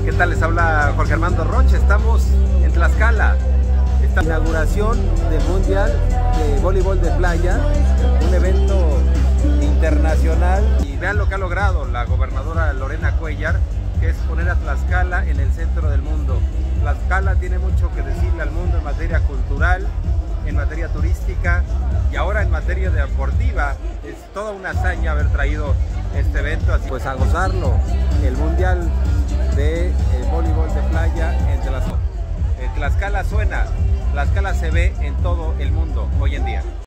¿Qué tal? Les habla Jorge Armando Rocha. Estamos en Tlaxcala. Esta inauguración del Mundial de Voleibol de Playa, un evento internacional. Y vean lo que ha logrado la gobernadora Lorena Cuéllar, que es poner a Tlaxcala en el centro del mundo. Tlaxcala tiene mucho que decirle al mundo en materia cultural, en materia turística y ahora en materia deportiva. Es toda una hazaña haber traído este evento, así pues a gozarlo, el Mundial de Voleibol de Playa en Tlaxcala. Tlaxcala suena, Tlaxcala se ve en todo el mundo hoy en día.